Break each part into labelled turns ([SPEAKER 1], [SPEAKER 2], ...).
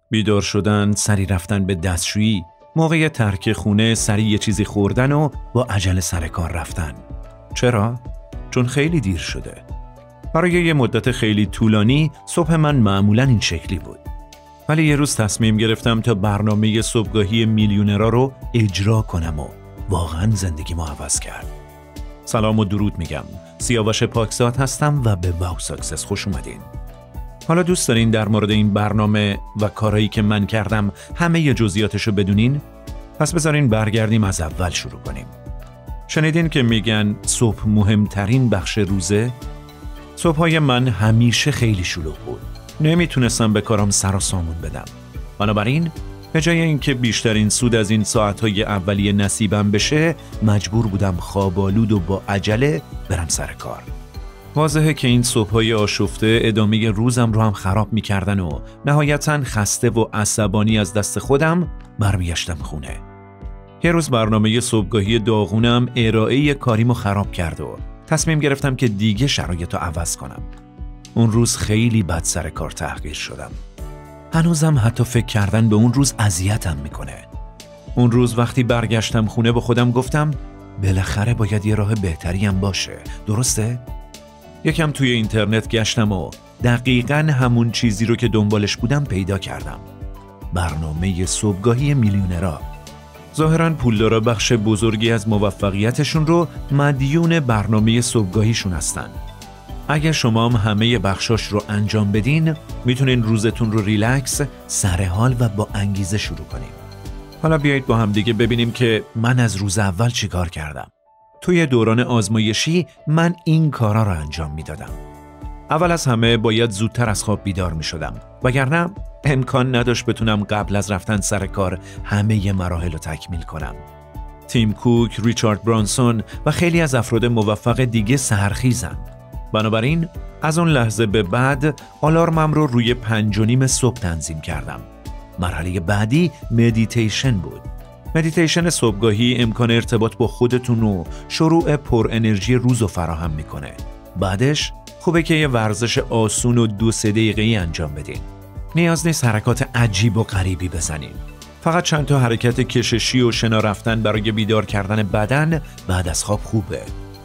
[SPEAKER 1] بیدار شدن، سری رفتن به دستشویی، موقع ترک خونه سری یه چیزی خوردن و با عجله سر کار رفتن. چرا؟ چون خیلی دیر شده. برای یه مدت خیلی طولانی صبح من معمولاً این شکلی بود. ولی یه روز تصمیم گرفتم تا برنامه صبحگاهی میلیونرها رو اجرا کنم و واقعاً زندگیمو عوض کرد. سلام و درود میگم. سیاوش پاکزاد هستم و به واو ساکسس خوش اومدین. حالا دوست دارین در مورد این برنامه و کارهایی که من کردم همه جزئیاتشو بدونین؟ پس بذارین برگردیم از اول شروع کنیم. شنیدین که میگن صبح مهمترین بخش روزه؟ صبحهای من همیشه خیلی شلوغ بود. نمیتونستم به کارم سر و سامون بدم. بنابراین به جای اینکه بیشترین سود از این ساعتهای اولیه نصیبم بشه، مجبور بودم خواب‌آلود و با عجله برم سر کار. واضحه که این صبح‌های آشفته ادامه روزم رو هم خراب می‌کردن و نهایتاً خسته و عصبانی از دست خودم برمیگشتم خونه. یه روز برنامه صبحگاهی داغونم ارائه کاریمو خراب کرد و تصمیم گرفتم که دیگه شرایطو عوض کنم. اون روز خیلی بد سر کار تحقیر شدم. هنوزم حتی فکر کردن به اون روز اذیتم میکنه. اون روز وقتی برگشتم خونه با خودم گفتم بالاخره باید یه راه بهتری هم باشه. درسته؟ یکم توی اینترنت گشتم و دقیقاً همون چیزی رو که دنبالش بودم پیدا کردم. برنامه صبحگاهی میلیونرها. ظاهراً پولدارا بخش بزرگی از موفقیتشون رو مدیون برنامه صبحگاهیشون هستن. اگر شما هم همه بخشاش رو انجام بدین، میتونین روزتون رو ریلکس، سرحال و با انگیزه شروع کنین. حالا بیایید با هم دیگه ببینیم که من از روز اول چیکار کردم. توی دوران آزمایشی من این کارا رو انجام میدادم. اول از همه باید زودتر از خواب بیدار میشدم، وگرنه امکان نداشت بتونم قبل از رفتن سر کار همه مراحل رو تکمیل کنم. تیم کوک، ریچارد برانسون و خیلی از افراد موفق دیگه سحرخیزن. بنابراین از اون لحظه به بعد آلارمم رو روی 5:30 صبح تنظیم کردم. مرحله بعدی مدیتیشن بود. مدیتیشن صبحگاهی امکان ارتباط با خودتون و شروع پر انرژی روز رو فراهم میکنه. بعدش خوبه که یه ورزش آسون و 2-3 دقیقه‌ای انجام بدین. نیاز نیست حرکات عجیب و غریبی بزنین. فقط چند تا حرکت کششی و شنا رفتن برای بیدار کردن بدن بعد از خواب خوبه.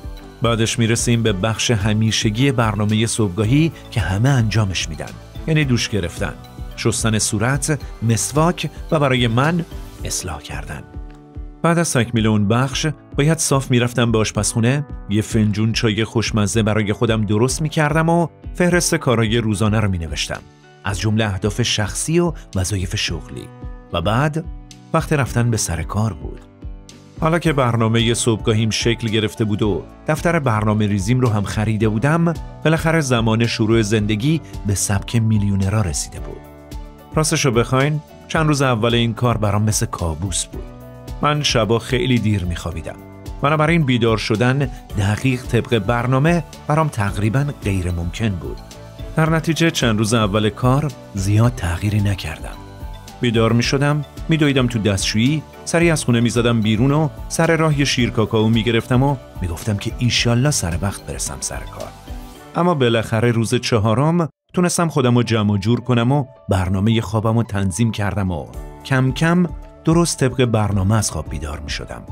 [SPEAKER 1] بعدش میرسیم به بخش همیشگی برنامه صبحگاهی که همه انجامش میدن، یعنی دوش گرفتن، شستن صورت، مسواک و برای من اصلاح کردن. بعد از تکمیل اون بخش باید صاف میرفتم به آشپزخونه، یه فنجون چای خوشمزه برای خودم درست میکردم و فهرست کارهای روزانه رو مینوشتم، از جمله اهداف شخصی و وظایف شغلی. و بعد وقت رفتن به سر کار بود. حالا که برنامه صبحگاهیم شکل گرفته بود و دفتر برنامه ریزیم رو هم خریده بودم، بالاخره زمان شروع زندگی به سبک میلیونرها رسیده بود. راستشو بخواین چند روز اول این کار برام مثل کابوس بود. من شبا خیلی دیر میخوابیدم. بنابراین بیدار شدن دقیق طبق برنامه برام تقریبا غیر ممکن بود. در نتیجه چند روز اول کار زیاد تغییری نکردم. بیدار می شدم، می دویدم تو دستشویی، سری از خونه می زدم بیرون و سر راه یه شیر کاکائو می گرفتم و می گفتم که ایشالله سر وقت برسم سر کار. اما بالاخره روز 4 تونستم خودم رو جمع و جور کنم و برنامه خوابم رو تنظیم کردم و کم کم درست طبق برنامه از خواب بیدار می شدم.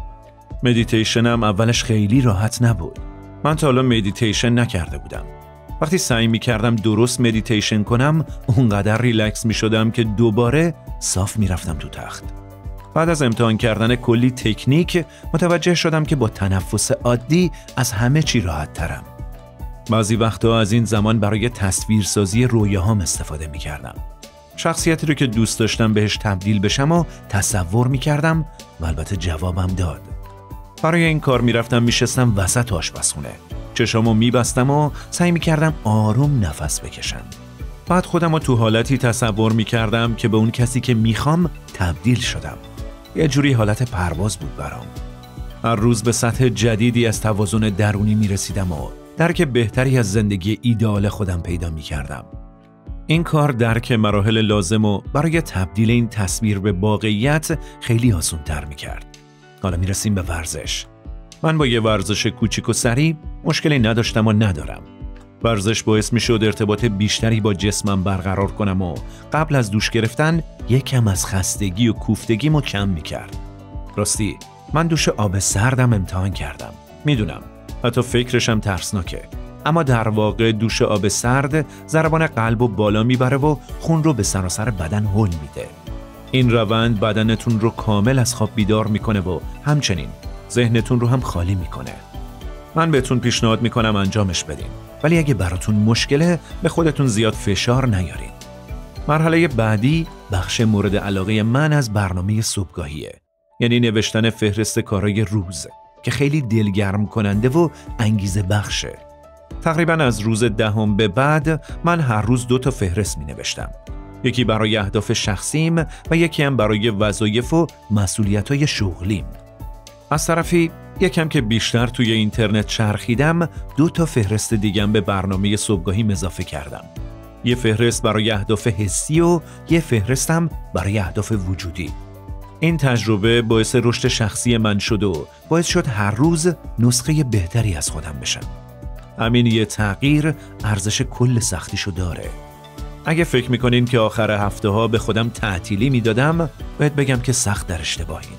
[SPEAKER 1] مدیتیشنم اولش خیلی راحت نبود. من تا حالا مدیتیشن نکرده بودم. وقتی سعی می کردم درست مدیتیشن کنم، اونقدر ریلکس می شدم که دوباره صاف می رفتم تو تخت. بعد از امتحان کردن کلی تکنیک متوجه شدم که با تنفس عادی از همه چی راحت ترم. بعضی وقتا از این زمان برای تصویرسازی رویاهام استفاده می کردم. شخصیتی رو که دوست داشتم بهش تبدیل بشم و تصور می کردم و البته جوابم داد. برای این کار می رفتم می شستم وسط آشپزخونه. چشامو می بستم و سعی می کردم آروم نفس بکشم. بعد خودم رو تو حالتی تصور می کردم که به اون کسی که می خوام تبدیل شدم. یه جوری حالت پرواز بود برام. هر روز به سطح جدیدی از توازن درونی می رسیدم و درک بهتری از زندگی ایدئال خودم پیدا می کردم. این کار درک مراحل لازم و برای تبدیل این تصویر به واقعیت خیلی آسان تر می کرد. حالا می رسیم به ورزش. من با یه ورزش کوچیک و سریع مشکلی نداشتم و ندارم. ورزش باعث میشد ارتباط بیشتری با جسمم برقرار کنم و قبل از دوش گرفتن یکم از خستگی و کوفتگیمو کم میکرد. راستی من دوش آب سردم امتحان کردم. میدونم حتی فکرشم ترسناکه، اما در واقع دوش آب سرد ضربان قلب و بالا میبره و خون رو به سراسر بدن هل میده. این روند بدنتون رو کامل از خواب بیدار میکنه و همچنین ذهنتون رو هم خالی میکنه. من بهتون پیشنهاد میکنم انجامش بدین، ولی اگه براتون مشکله به خودتون زیاد فشار نیارین. مرحله بعدی بخش مورد علاقه من از برنامه صبحگاهیه، یعنی نوشتن فهرست کارهای روز که خیلی دلگرم کننده و انگیزه بخشه. تقریبا از روز 10 به بعد من هر روز 2 فهرست می نوشتم. یکی برای اهداف شخصیم و یکی هم برای وظایف و مسئولیت‌های شغلیم. از طرفی یکم که بیشتر توی اینترنت چرخیدم 2 فهرست دیگم به برنامه صبحگاهیم اضافه کردم. یه فهرست برای اهداف حسی و یه فهرستم برای اهداف وجودی. این تجربه باعث رشد شخصی من شد و باعث شد هر روز نسخه بهتری از خودم بشم. همین یه تغییر ارزش کل سختیشو داره. اگه فکر میکنین که آخر هفته ها به خودم تعطیلی میدادم، باید بگم که سخت در اشتباهین.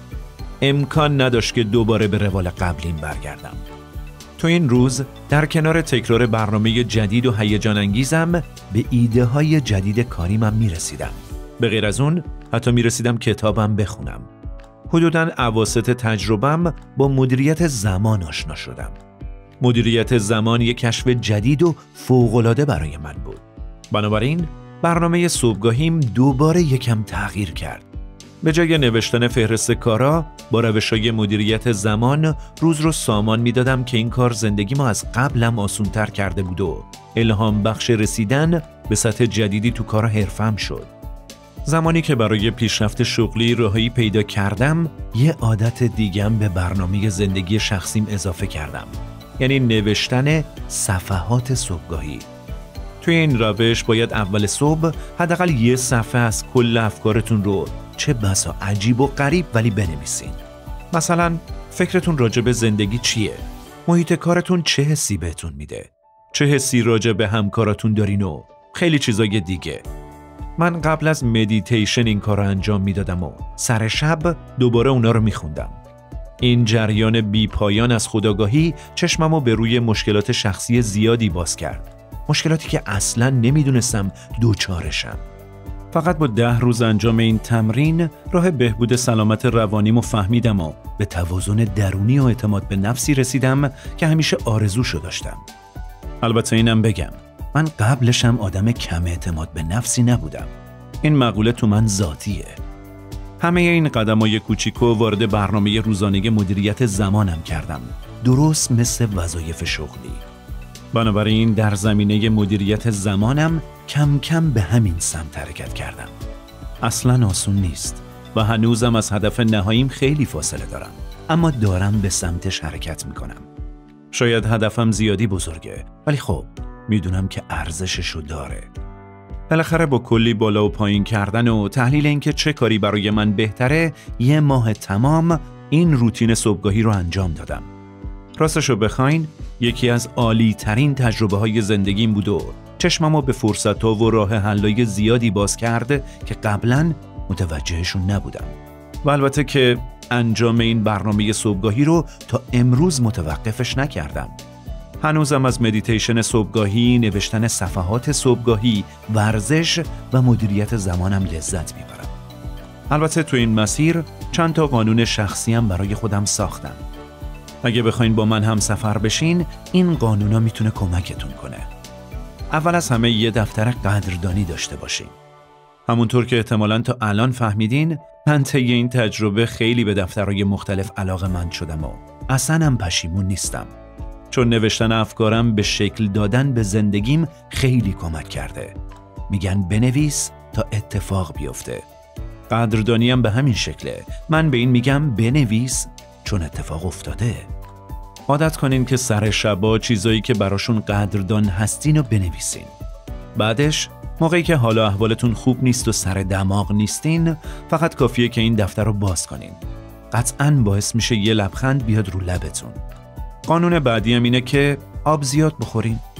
[SPEAKER 1] امکان نداشت که دوباره به روال قبلیم برگردم. تو این روز در کنار تکرار برنامه جدید و هیجان انگیزم به ایده های جدید کاریمم میرسیدم. به غیر از اون حتی میرسیدم کتابم بخونم. حدوداً اواسط تجربم با مدیریت زمان آشنا شدم. مدیریت زمان یک کشف جدید و فوق‌العاده برای من بود. بنابراین برنامه صبحگاهیم دوباره یکم تغییر کرد. به جای نوشتن فهرست کارا با روش‌های مدیریت زمان روز رو سامان میدادم که این کار زندگیمو از قبلم آسان‌تر کرده بود و الهام بخش رسیدن به سطح جدیدی تو کار حرفم شد. زمانی که برای پیشرفت شغلی راهی پیدا کردم، یه عادت دیگم به برنامه زندگی شخصیم اضافه کردم. یعنی نوشتن صفحات صبحگاهی. توی این روش باید اول صبح حداقل یه صفحه از کل افکارتون رو چه بسا عجیب و غریب ولی بنویسین. مثلا فکرتون راجع به زندگی چیه؟ محیط کارتون چه حسی بهتون میده؟ چه حسی راجع به همکاراتون دارین و خیلی چیزای دیگه. من قبل از مدیتیشن این کار رو انجام میدادم و سر شب دوباره اونا رو میخوندم. این جریان بی پایان از خودآگاهی چشممو به روی مشکلات شخصی زیادی باز کرد. مشکلاتی که اصلاً نمیدونستم دوچارشم. فقط با 10 روز انجام این تمرین راه بهبود سلامت روانیمو فهمیدم و به توازن درونی و اعتماد به نفسی رسیدم که همیشه آرزوشو داشتم. البته اینم بگم من قبلشم آدم کم اعتماد به نفسی نبودم. این مقوله تو من ذاتیه. همه این قدمای کوچیکو وارد برنامه روزانه مدیریت زمانم کردم، درست مثل وظایف شغلی. بنابراین در زمینه مدیریت زمانم کم کم به همین سمت حرکت کردم. اصلاً آسون نیست و هنوزم از هدف نهاییم خیلی فاصله دارم، اما دارم به سمتش حرکت میکنم. شاید هدفم زیادی بزرگه، ولی خب میدونم که ارزششو داره. بالاخره با کلی بالا و پایین کردن و تحلیل اینکه چه کاری برای من بهتره، 1 ماه تمام این روتین صبحگاهی رو انجام دادم. راستشو بخواین یکی از عالی ترین تجربه های زندگیم بود و چشممو به فرصت‌ها و راه حل‌های زیادی باز کرده که قبلاً متوجهشون نبودم. و البته که انجام این برنامه صبحگاهی رو تا امروز متوقفش نکردم. هنوزم از مدیتیشن صبحگاهی، نوشتن صفحات صبحگاهی، ورزش و مدیریت زمانم لذت میبرم. البته تو این مسیر چند تا قانون شخصیم برای خودم ساختم. اگه بخواین با من هم سفر بشین، این قانونا میتونه کمکتون کنه. اول از همه یه دفتر قدردانی داشته باشین. همونطور که احتمالاً تا الان فهمیدین، من طی این تجربه خیلی به دفترهای مختلف علاقه‌مند شدم و اصلاً هم پشیمون نیستم. چون نوشتن افکارم به شکل دادن به زندگیم خیلی کمک کرده. میگن بنویس تا اتفاق بیفته. قدردانیم به همین شکله. من به این میگم بنویس چون اتفاق افتاده. عادت کنین که سر شبا چیزایی که براشون قدردان هستین رو بنویسین. بعدش موقعی که حالا احوالتون خوب نیست و سر دماغ نیستین، فقط کافیه که این دفتر رو باز کنین. قطعاً باعث میشه یه لبخند بیاد رو لبتون. قانون بعدی هم اینه که آب زیاد بخورین.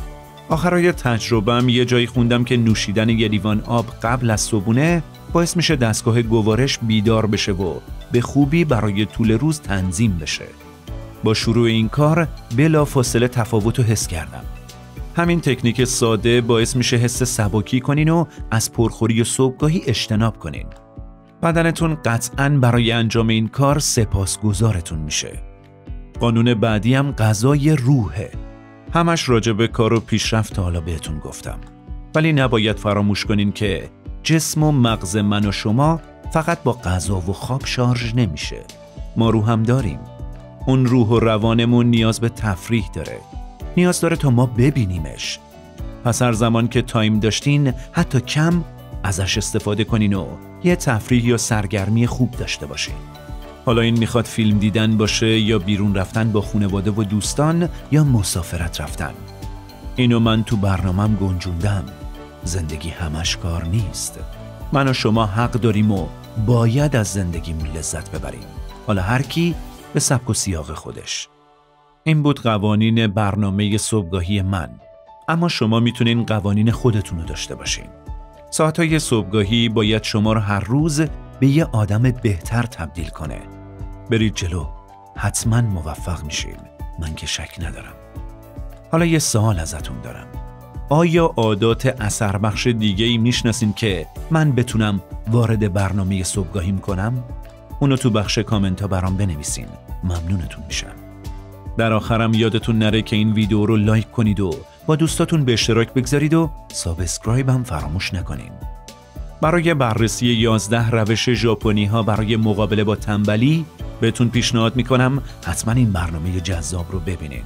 [SPEAKER 1] آخرای تجربه‌ام یه جایی خوندم که نوشیدن یه لیوان آب قبل از صبحونه باعث میشه دستگاه گوارش بیدار بشه و به خوبی برای طول روز تنظیم بشه. با شروع این کار بلافاصله تفاوت رو حس کردم. همین تکنیک ساده باعث میشه حس سبکی کنین و از پرخوری و صبحگاهی اجتناب کنین. بدنتون قطعاً برای انجام این کار سپاسگزارتون میشه. قانون بعدی هم غذای روحه. همش راجع به کار و پیشرفت تا حالا بهتون گفتم. ولی نباید فراموش کنین که جسم و مغز من و شما فقط با غذا و خواب شارژ نمیشه. ما روح هم داریم. اون روح و روانمون نیاز به تفریح داره. نیاز داره تا ما ببینیمش. پس هر زمان که تایم داشتین حتی کم ازش استفاده کنین و یه تفریح یا سرگرمی خوب داشته باشین. حالا این میخواد فیلم دیدن باشه یا بیرون رفتن با خانواده و دوستان یا مسافرت رفتن. اینو من تو برنامه‌ام گنجوندم. زندگی همش کار نیست. من و شما حق داریم و باید از زندگیمون لذت ببریم. حالا هر کی به سبک و سیاق خودش. این بود قوانین برنامه صبحگاهی من. اما شما میتونین قوانین خودتون رو داشته باشین. ساعتهای صبحگاهی باید شما رو هر روز به یه آدم بهتر تبدیل کنه. برید جلو. حتما موفق میشین. من که شک ندارم. حالا یه سوال ازتون دارم. آیا عادات اثر بخش دیگه‌ای میشناسین که من بتونم وارد برنامه صبحگاهیم کنم؟ اونو تو بخش کامنت ها برام بنویسین. ممنونتون میشم. در آخرم یادتون نره که این ویدیو رو لایک کنید و با دوستاتون به اشتراک بگذارید و سابسکرایب هم فراموش نکنین. برای بررسی 11 روش ژاپنی ها برای مقابله با تنبلی بهتون پیشنهاد میکنم حتما این برنامه جذاب رو ببینین.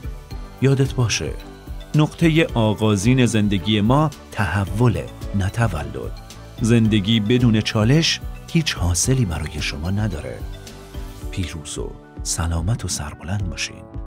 [SPEAKER 1] یادت باشه نقطه آغازین زندگی ما تحوله، نه تولد. زندگی بدون چالش هیچ حاصلی برای شما نداره. پیروز و سلامت و سربلند باشین.